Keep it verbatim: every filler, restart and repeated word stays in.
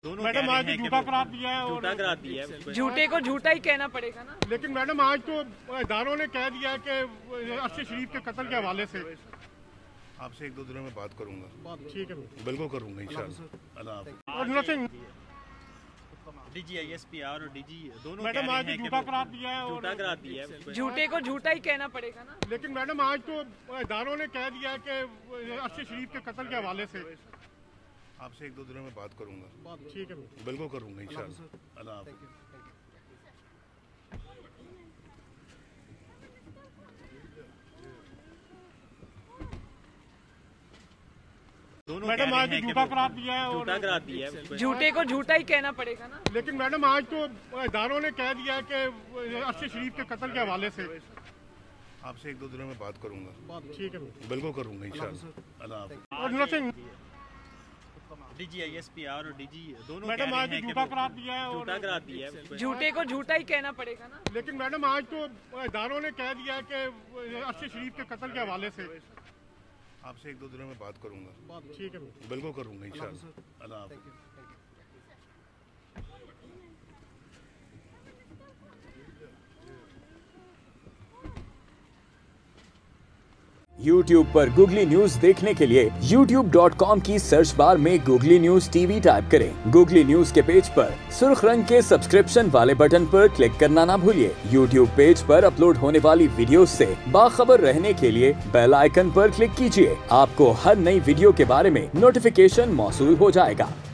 दोनों मैडम आज झूठा करार दिया है और झूठा करार दिया है। झूठे को झूठा ही कहना पड़ेगा ना। लेकिन मैडम आज तो इदारों ने कह दिया कि अरशद शरीफ के कत्ल के हवाले से आपसे एक दो दिनों में बात करूंगा। ठीक है, बिल्कुल करूंगा इंशाल्लाह। अल्लाह हाफ़िज़। और नथिंग डीजी आईएसपीआर और डीजी दोनों मैडम आज झूठा करार दिया है और झूठा करार दिया है। झूठे को झूठा ही कहना पड़ेगा ना। लेकिन मैडम आज तो इदारों ने कह दिया कि अरशद शरीफ के कत्ल के हवाले से आपसे एक दो दिनों में बात करूंगा। ठीक है, बिल्कुल करूंगा इंशाल्लाह। अल्लाह हाफ़िज़। दोनों मैडम आज झूठा करार दिया है और झूठा करार दिया है। झूठे को झूठा ही कहना पड़ेगा ना। लेकिन मैडम आज तो इदारों ने कह दिया कि अरशद शरीफ के कत्ल के हवाले से आपसे एक दो दिनों में बात करूंगा। ठीक है, बिल्कुल करूंगा इंशाल्लाह। अल्लाह हाफ़िज़। और नथिंग डीजी आईएसपीआर और डीजी दोनों मैडम आज झूठा करार दिया है और झूठा करार दिया है। झूठे को झूठा ही कहना पड़ेगा ना। लेकिन मैडम आज तो इदारों ने कह दिया कि अरशद शरीफ के कत्ल के हवाले से आपसे एक दो दिनों में बात करूंगा। ठीक है, बिल्कुल करूंगा इंशाल्लाह। अल्लाह हाफ़िज़। यूट्यूब पर गूगली न्यूज देखने के लिए यूट्यूब डॉट कॉम की सर्च बार में गूगली न्यूज टीवी टाइप करें। गूगली न्यूज के पेज पर सुर्ख रंग के सब्सक्रिप्शन वाले बटन पर क्लिक करना ना भूलिए। यूट्यूब पेज पर अपलोड होने वाली वीडियोस से बाखबर रहने के लिए बेल आइकन पर क्लिक कीजिए। आपको हर नई वीडियो के बारे में नोटिफिकेशन मौसूल हो जाएगा।